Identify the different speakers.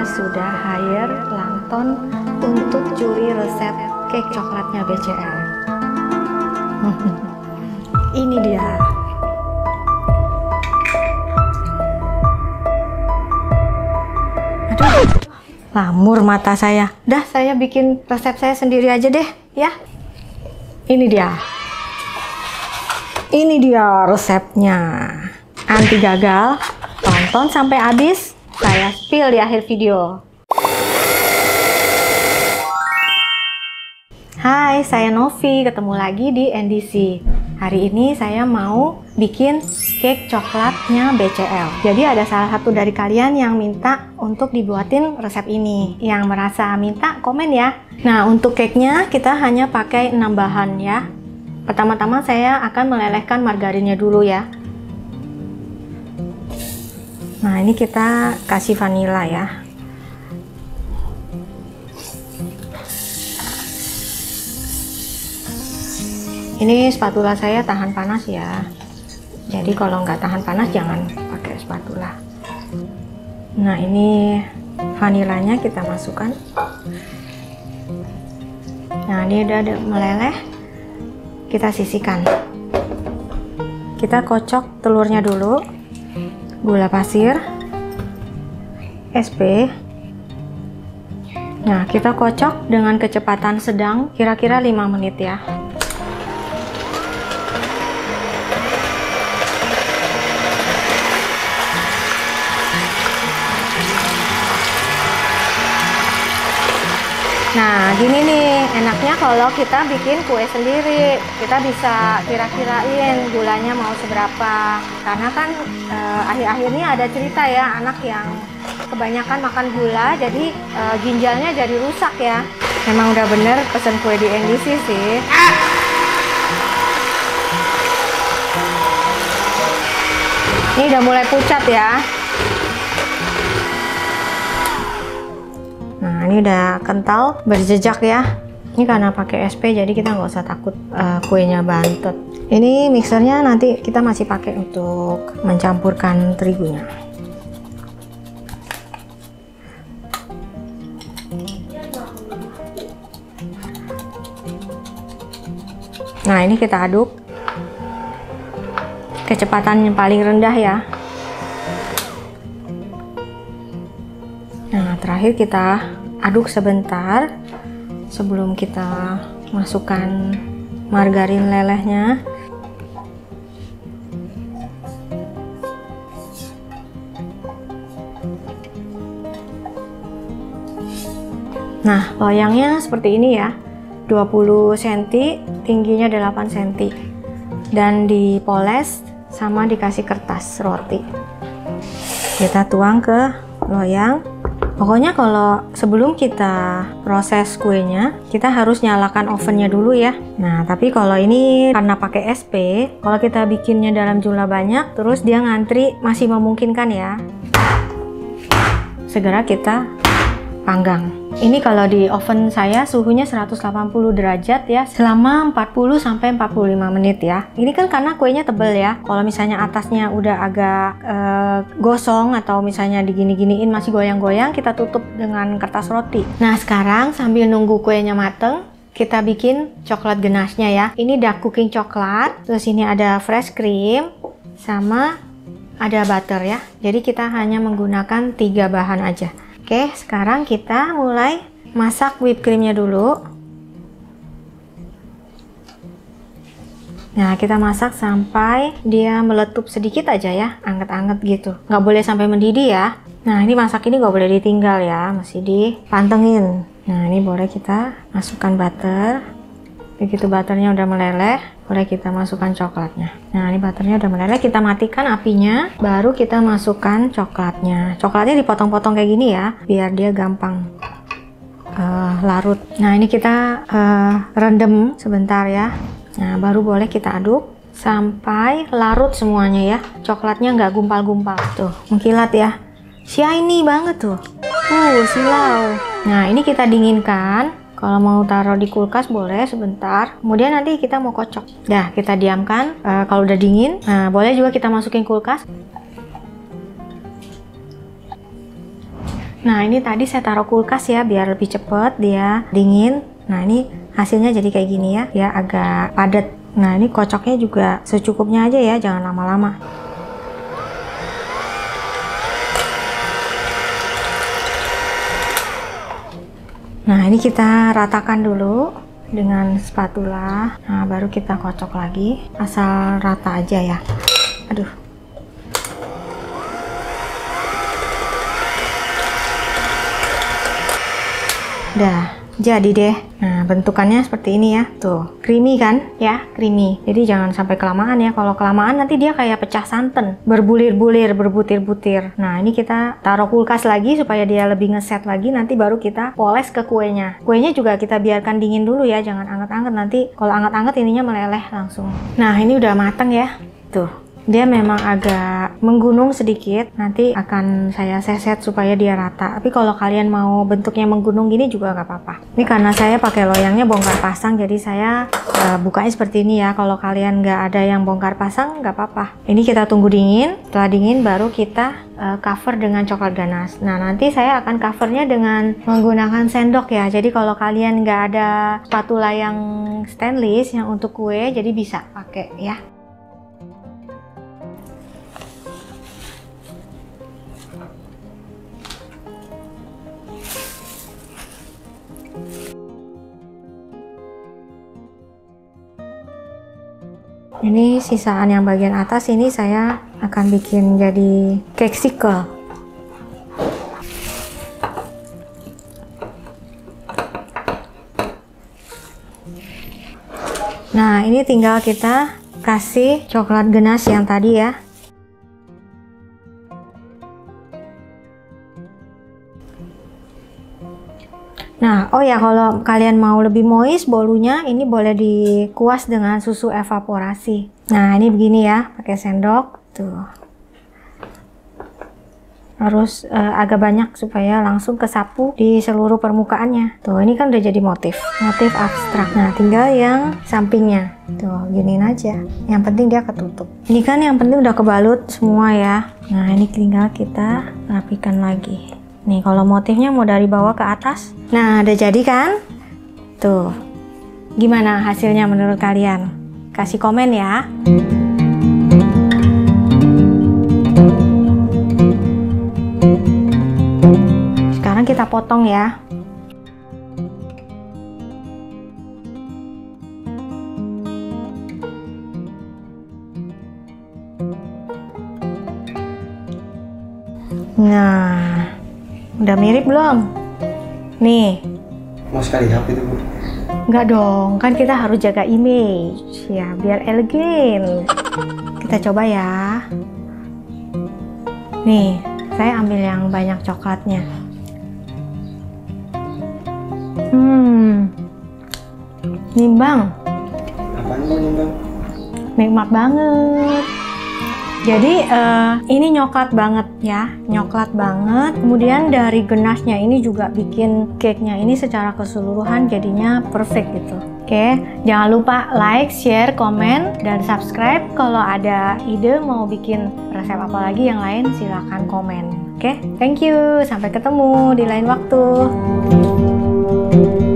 Speaker 1: sudah hire Plankton untuk curi resep cake coklatnya BCL. Ini dia. Aduh, lamur mata saya. Dah, saya bikin resep saya sendiri aja deh, ya. Ini dia. Ini dia resepnya. Anti gagal, tonton sampai habis. Saya spill di akhir video. Hai, saya Novi, ketemu lagi di NDC. Hari ini saya mau bikin cake coklatnya BCL. Jadi ada salah satu dari kalian yang minta untuk dibuatin resep ini. Yang merasa minta, komen ya. Nah, untuk cake-nya kita hanya pakai 6 bahan ya. Pertama-tama saya akan melelehkan margarinnya dulu ya. Nah, ini kita kasih vanila ya. Ini spatula saya tahan panas ya. Jadi kalau nggak tahan panas jangan pakai spatula. Nah, ini vanilanya kita masukkan. Nah, ini udah meleleh. Kita sisihkan. Kita kocok telurnya dulu. Gula pasir, SP. Nah, kita kocok dengan kecepatan sedang kira-kira 5 menit ya. Nah, gini nih, enaknya kalau kita bikin kue sendiri, kita bisa kira-kirain gulanya mau seberapa. Karena kan akhir-akhir ini ada cerita ya, anak yang kebanyakan makan gula, jadi ginjalnya jadi rusak ya. Memang udah bener pesen kue di NDC sih. Ini udah mulai pucat ya. Nah, ini udah kental, berjejak ya. Ini karena pakai SP, jadi kita nggak usah takut kuenya bantet. Ini mixernya nanti kita masih pakai untuk mencampurkan terigunya. Nah, ini kita aduk. Kecepatan yang paling rendah ya. Nah, terakhir kita aduk sebentar sebelum kita masukkan margarin lelehnya. Nah, loyangnya seperti ini ya, 20 cm, tingginya 8 cm, dan dipoles sama dikasih kertas roti. Kita tuang ke loyang. Pokoknya kalau sebelum kita proses kuenya, kita harus nyalakan ovennya dulu ya. Nah, tapi kalau ini karena pakai SP, kalau kita bikinnya dalam jumlah banyak, terus dia ngantri masih memungkinkan ya. Segera kita panggang. Ini kalau di oven saya suhunya 180 derajat ya, selama 40-45 menit ya. Ini kan karena kuenya tebel ya. Kalau misalnya atasnya udah agak gosong atau misalnya digini-giniin masih goyang-goyang, kita tutup dengan kertas roti. Nah, sekarang sambil nunggu kuenya mateng, kita bikin coklat ganashnya ya. Ini dark cooking coklat, terus ini ada fresh cream, sama ada butter ya. Jadi kita hanya menggunakan 3 bahan aja. Oke, sekarang kita mulai masak whipped creamnya dulu. Nah, kita masak sampai dia meletup sedikit aja ya, anget-anget gitu. Nggak boleh sampai mendidih ya. Nah, ini masak ini nggak boleh ditinggal ya, mesti dipantengin. Nah, ini boleh kita masukkan butter. Begitu butternya udah meleleh, boleh kita masukkan coklatnya. Nah, ini butternya udah meleleh, kita matikan apinya, baru kita masukkan coklatnya. Coklatnya dipotong-potong kayak gini ya, biar dia gampang larut. Nah, ini kita rendam sebentar ya. Nah, baru boleh kita aduk sampai larut semuanya ya. Coklatnya nggak gumpal-gumpal. Tuh, mengkilat ya. Shiny banget tuh. Silau. Nah, ini kita dinginkan. Kalau mau taruh di kulkas boleh sebentar. Kemudian nanti kita mau kocok. Dah, kita diamkan. Kalau udah dingin, nah boleh juga kita masukin kulkas. Nah, ini tadi saya taruh kulkas ya, biar lebih cepet dia dingin. Nah, ini hasilnya jadi kayak gini ya, dia agak padat. Nah, ini kocoknya juga secukupnya aja ya, jangan lama-lama. Nah, ini kita ratakan dulu dengan spatula. Nah, baru kita kocok lagi, asal rata aja ya. Aduh. Udah, jadi deh. Nah, bentukannya seperti ini ya. Tuh, creamy kan? Ya, creamy. Jadi jangan sampai kelamaan ya. Kalau kelamaan nanti dia kayak pecah santan. Berbulir-bulir, berbutir-butir. Nah, ini kita taruh kulkas lagi supaya dia lebih ngeset lagi. Nanti baru kita poles ke kuenya. Kuenya juga kita biarkan dingin dulu ya. Jangan anget-anget. Nanti kalau anget-anget ininya meleleh langsung. Nah, ini udah mateng ya. Tuh. Dia memang agak menggunung sedikit, nanti akan saya seset supaya dia rata. Tapi kalau kalian mau bentuknya menggunung gini juga nggak apa-apa. Ini karena saya pakai loyangnya bongkar pasang, jadi saya bukanya seperti ini ya. Kalau kalian nggak ada yang bongkar pasang, nggak apa-apa. Ini kita tunggu dingin, setelah dingin baru kita cover dengan coklat ganas. Nah, nanti saya akan covernya dengan menggunakan sendok ya. Jadi kalau kalian nggak ada spatula yang stainless yang untuk kue, jadi bisa pakai ya. Ini sisaan yang bagian atas ini saya akan bikin jadi cake sickle. Nah, ini tinggal kita kasih coklat ganas yang tadi ya. Nah, oh ya, kalau kalian mau lebih moist bolunya, ini boleh dikuas dengan susu evaporasi. Nah, ini begini ya, pakai sendok tuh. Harus agak banyak supaya langsung kesapu di seluruh permukaannya. Tuh, ini kan udah jadi motif abstrak. Nah, tinggal yang sampingnya. Tuh, giniin aja. Yang penting dia ketutup. Ini kan yang penting udah kebalut semua ya. Nah, ini tinggal kita rapikan lagi. Nih, kalau motifnya mau dari bawah ke atas. Nah, udah jadi kan? Tuh. Gimana hasilnya menurut kalian? Kasih komen ya. Sekarang kita potong ya. Nah, udah mirip belum? Nih.
Speaker 2: Mau sekali HP itu, Bu?
Speaker 1: Enggak dong, kan kita harus jaga image ya, biar elegan. Kita coba ya. Nih, saya ambil yang banyak coklatnya. Nimbang.
Speaker 2: Apaan mau nimbang?
Speaker 1: Nikmat banget. Jadi ini nyoklat banget ya, nyoklat banget. Kemudian dari ganasnya ini juga bikin cake-nya ini secara keseluruhan jadinya perfect gitu. Oke, jangan lupa like, share, komen, dan subscribe. Kalau ada ide mau bikin resep apa lagi yang lain silahkan komen. Oke, thank you. Sampai ketemu di lain waktu.